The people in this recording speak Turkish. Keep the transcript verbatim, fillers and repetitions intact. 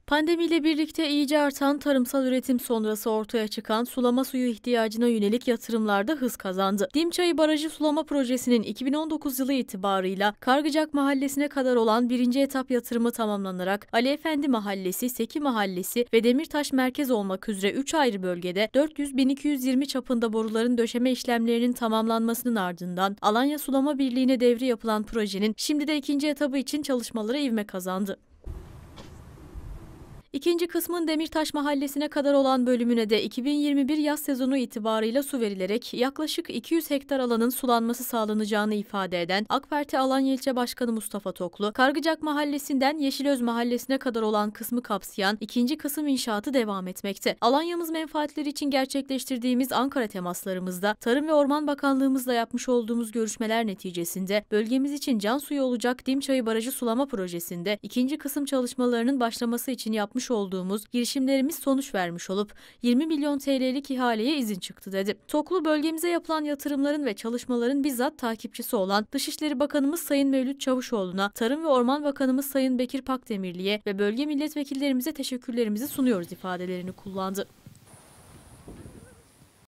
Pandemiyle birlikte iyice artan tarımsal üretim sonrası ortaya çıkan sulama suyu ihtiyacına yönelik yatırımlarda hız kazandı. Dimçayı Barajı Sulama Projesi'nin iki bin on dokuz yılı itibarıyla Kargıcak Mahallesi'ne kadar olan birinci etap yatırımı tamamlanarak Ali Efendi Mahallesi, Seki Mahallesi ve Demirtaş Merkez olmak üzere üç ayrı bölgede dört yüz bin iki yüz yirmi çapında boruların döşeme işlemlerinin tamamlanmasının ardından Alanya Sulama Birliği'ne devri yapılan projenin şimdi de ikinci etabı için çalışmaları ivme kazandı. İkinci kısmın Demirtaş Mahallesi'ne kadar olan bölümüne de iki bin yirmi bir yaz sezonu itibarıyla su verilerek yaklaşık iki yüz hektar alanın sulanması sağlanacağını ifade eden AK Parti Alanya İlçe Başkanı Mustafa Toklu, Kargıcak Mahallesi'nden Yeşilöz Mahallesi'ne kadar olan kısmı kapsayan ikinci kısım inşaatı devam etmekte. Alanya'mız menfaatleri için gerçekleştirdiğimiz Ankara temaslarımızda Tarım ve Orman Bakanlığımızla yapmış olduğumuz görüşmeler neticesinde bölgemiz için can suyu olacak Dimçayı Barajı Sulama Projesi'nde ikinci kısım çalışmalarının başlaması için yapmış olduğumuz girişimlerimiz sonuç vermiş olup yirmi milyon T L'lik ihaleye izin çıktı dedi. Toklu bölgemize yapılan yatırımların ve çalışmaların bizzat takipçisi olan Dışişleri Bakanımız Sayın Mevlüt Çavuşoğlu'na, Tarım ve Orman Bakanımız Sayın Bekir Pakdemirli'ye ve bölge milletvekillerimize teşekkürlerimizi sunuyoruz ifadelerini kullandı.